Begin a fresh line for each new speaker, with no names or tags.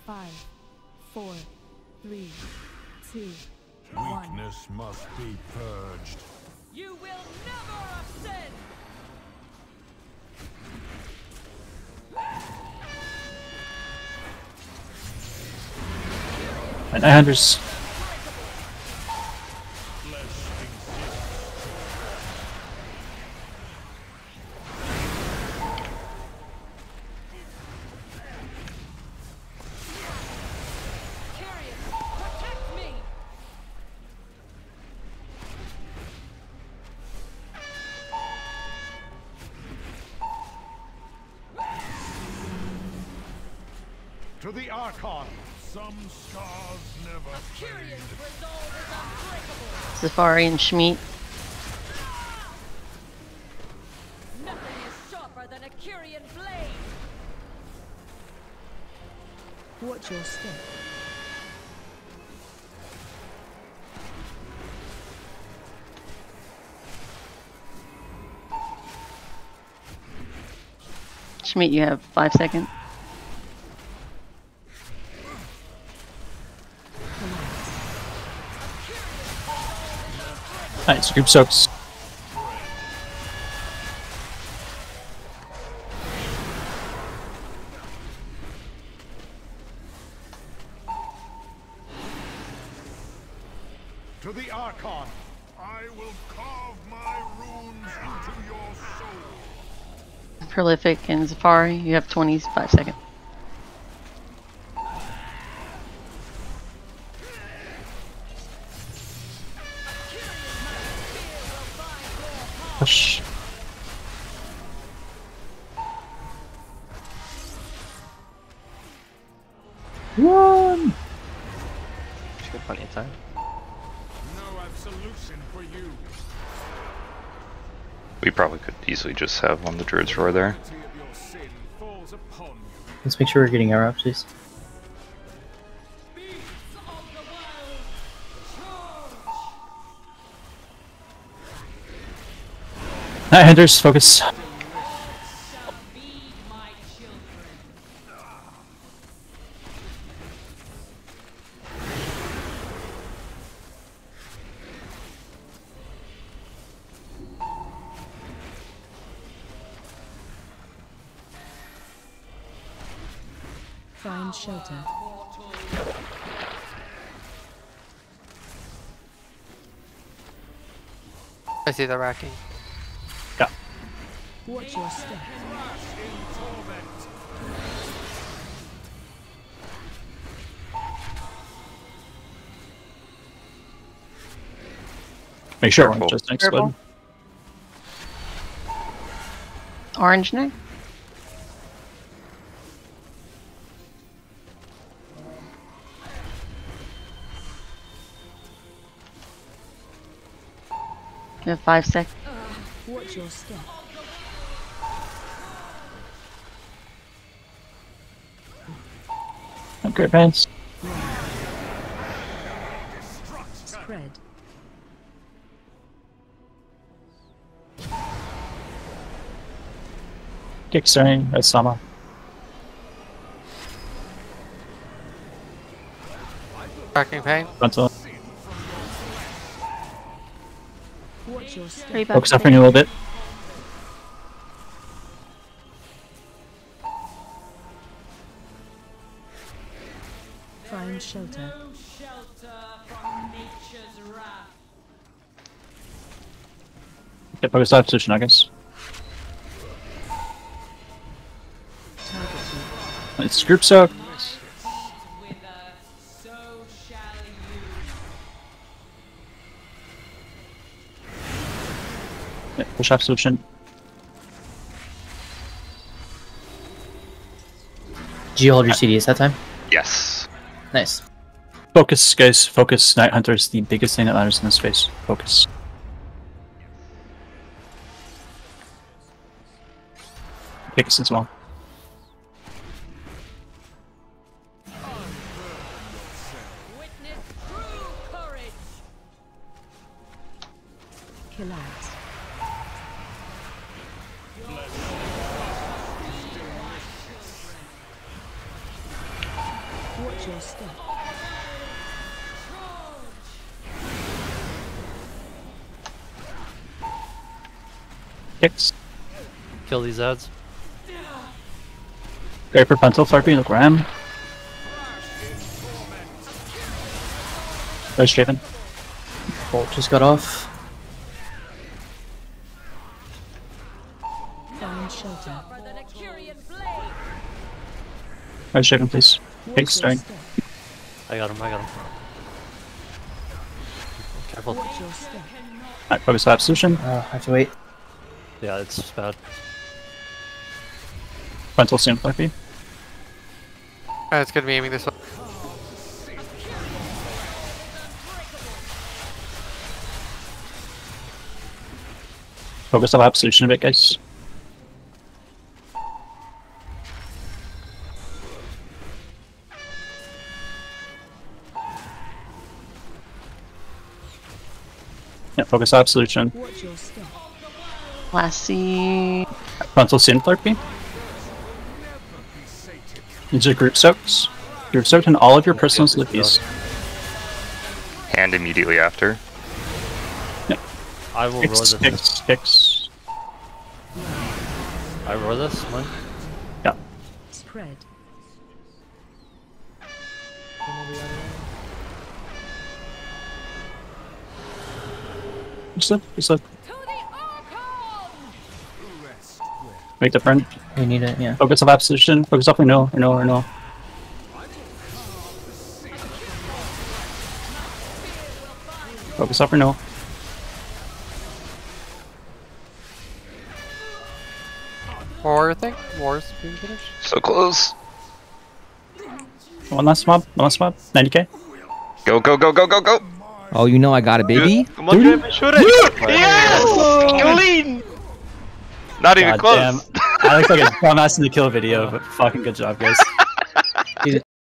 5, 4, 3, 2, 1.
Weakness must be purged.
You will never ascend!
And Anders.
To the Archon. Some scars never fade.
Safari and Schmeat.
Nothing is sharper than a Kyrian blade.
Watch your step.
Schmeat, you have 5 seconds.
Nice, group soaks.
To the Archon. I will carve my runes into your soul.
Prolific and Safari, you have 25 seconds.
Push. One.
She's got plenty of time.
No absolution for you.
We probably could easily just have one of the druids roar there.
The penalty of your sin falls upon you.
Let's make sure we're getting our please.
Beasts of the wild, charge!
Anders, focus.
Shall feed my children.
Find shelter.
I see the racking.
Yeah.
Watch your step.
Make sure
Careful.
just next
Careful.
one.
Orange neck. You have 5 seconds.
Watch your step.
Great pants.
Spread.
Kickstarting, that's Sama.
Racking pain.
Frontal.
Watch your step.
Three
Focus
bucks.
suffering a little bit.
Find shelter.
No shelter from nature's wrath.
Get focused out position, I guess. It's group soak.
Wither, so shall you.
Yeah, push off solution.
Did you hold your CDs that time?
Yes.
Nice.
Focus, guys. Focus. Night Hunter is the biggest thing that matters in this phase. Focus. Focus as well.
Witness true courage.
Kill out. Watch your step.
Kicks.
Kill these ads.
Great for Pental Flarpy, look Ram. Nice Draven.
Bolt just got off.
Find shelter.
Sharper than a Kyrian blade.
Nice Draven, please.
Watch
Kicks,
your
starting.
step.
I got him, I got him. Careful.
Watch your step.
Alright, focus on Absolution.
I have to wait.
Yeah, it's bad.
Pental soon, Flarpy.
It's gonna be aiming this way.
Focus on Absolution a bit, guys. Yeah, focus on Absolution.
Watch your step.
Lassie.
Frontal Sin Flarpy. These are group soaks. Group soaked in all of your personal slippies.
Hand immediately after.
I will roar
Kicks,
this.
kicks, kicks.
I roar this one.
Yeah.
Spread.
Just look, just look.
To the Archon!
Make the friend.
You need it, yeah.
Focus on Absolution. Focus off Renewal, Renewal, Renewal. Focus off Renewal.
War thing? War's being finished?
So close.
One last mob, 90k.
Go, go, go, go, go, go!
Oh, you know I got it, baby.
Come on, Draven, shoot it! Yes! Clean! Not even
God
close.
damn. I look like a dumbass in the kill video, but fucking good job, guys.